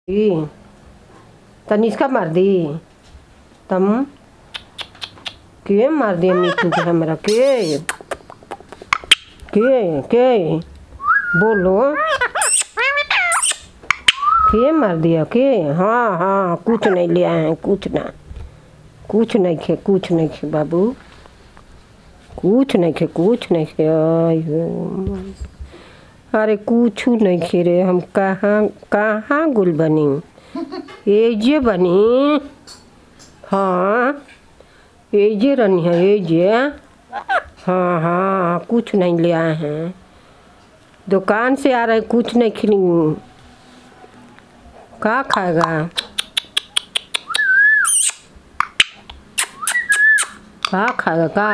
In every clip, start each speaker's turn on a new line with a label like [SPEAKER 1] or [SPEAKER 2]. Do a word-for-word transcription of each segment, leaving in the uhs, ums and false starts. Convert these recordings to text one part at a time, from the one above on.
[SPEAKER 1] तनिष्का मार दी तम के मार दिया मिट्टू के हमरा के के के बोलो के मार दिया के। हाँ हाँ कुछ नहीं ले आए हैं, कुछ ना कुछ नहीं खे कुछ नहीं खे बाबू, कुछ नहीं खे कुछ नहीं खे। अरे कुछ नहीं खे रे, हम कहाँ कहाँ गुल बनी एजे बनी। हाँ एजे रनी है एजे। हाँ हाँ कुछ नहीं ले आए हैं, दुकान से आ रहे कुछ नहीं खिली। क्या खाएगा क्या खाएगा का।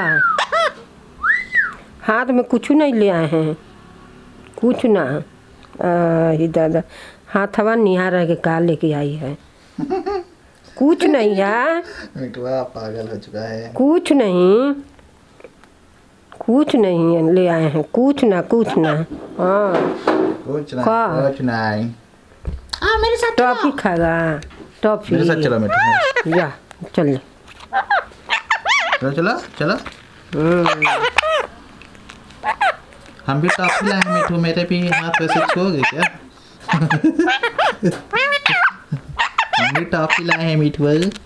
[SPEAKER 1] हाथ में कुछ नहीं ले आए हैं कुछ ना। ही दादा हाथवा निहार के का लेके आई है। कुछ नहीं है
[SPEAKER 2] मिठुआ पागल हो चुका है।
[SPEAKER 1] कुछ नहीं कुछ नहीं ले आए हैं कुछ ना कुछ ना। हाँ
[SPEAKER 2] कुछ ना कुछ नहीं।
[SPEAKER 1] आ मेरे साथ टॉफी खाएगा टॉफी।
[SPEAKER 2] मेरे साथ चलो मिठू
[SPEAKER 1] जा चल
[SPEAKER 2] चलो चलो चलो। हम भी टॉफी लाए हैं मिठू, मेरे भी हाथ वैसे छोगे क्या। हम भी टॉफी लाए हैं मिठू।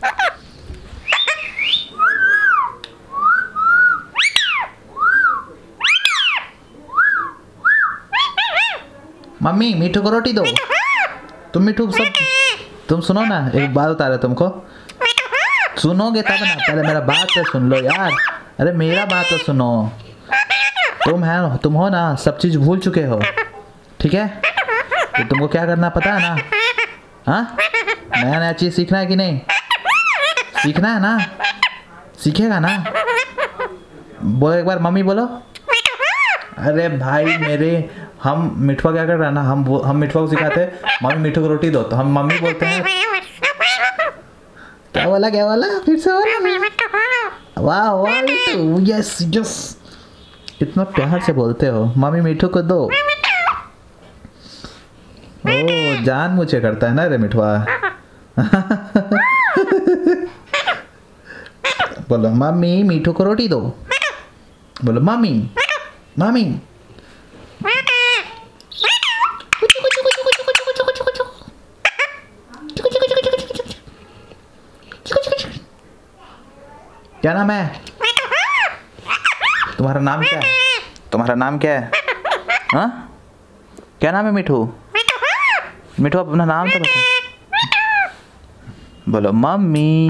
[SPEAKER 2] मम्मी मिठू को रोटी दो। तुम मिठू सब तुम सुनो ना, एक बात बता रहे तुमको, सुनोगे तब ना, पहले मेरा बात तो सुन लो यार। अरे मेरा बात तो सुनो, तुम है तुम हो ना सब चीज़ भूल चुके हो, ठीक है। तो तुमको क्या करना पता है ना। हाँ नया नया चीज़ सीखना है कि नहीं, सीखना है ना, सीखेगा ना। बोलो एक बार मम्मी बोलो। अरे भाई मेरे हम मिठुआ क्या कर रहा है ना, हम हम मिठुआ को सिखाते हैं मम्मी मिठू को रोटी दो, तो हम मम्मी बोलते हैं क्या बोला क्या बोला फिर से बोला। वाह वाह मिठू यस यस, इतना प्यार से बोलते हो मम्मी मिठू को दो। ओ जान मुझे करता है ना रे मिठुआ। बोलो मम्मी मिठू को रोटी दो, बोलो मम्मी मम्मी। क्या नाम है तुम्हारा, नाम क्या है तुम्हारा नाम क्या है। हाँ क्या नाम है मिठू, मिठू अपना नाम तो बता। बोलो मम्मी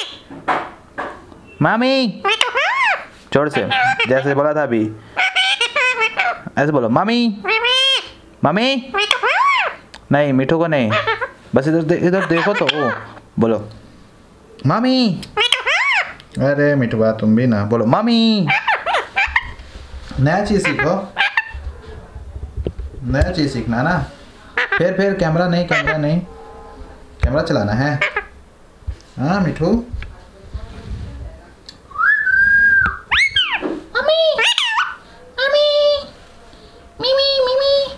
[SPEAKER 2] मम्मी जोर से जैसे बोला था अभी, ऐसे बोलो मम्मी मम्मी। नहीं मिठू को नहीं, बस इधर दे, इधर देखो तो बोलो मम्मी। अरे मिठुआ तुम भी ना बोलो मम्मी। नया चीज सीखो, नया चीज सीखना ना। फिर फिर कैमरा नहीं कैमरा नहीं कैमरा चलाना है। हाँ मिठू मम्मी मम्मी मिमी मिमी।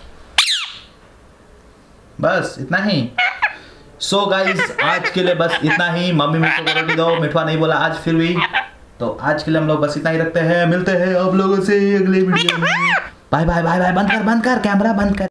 [SPEAKER 2] बस इतना ही। सो so गाइस आज के लिए बस इतना ही। मम्मी मिठू को रोटी दो, मिठुआ नहीं बोला आज फिर भी, तो आज के लिए हम लोग बस इतना ही रखते हैं। मिलते हैं आप लोगों से अगले वीडियो में। Bye bye bye bye. बंद कर बंद कर कैमरा बंद कर।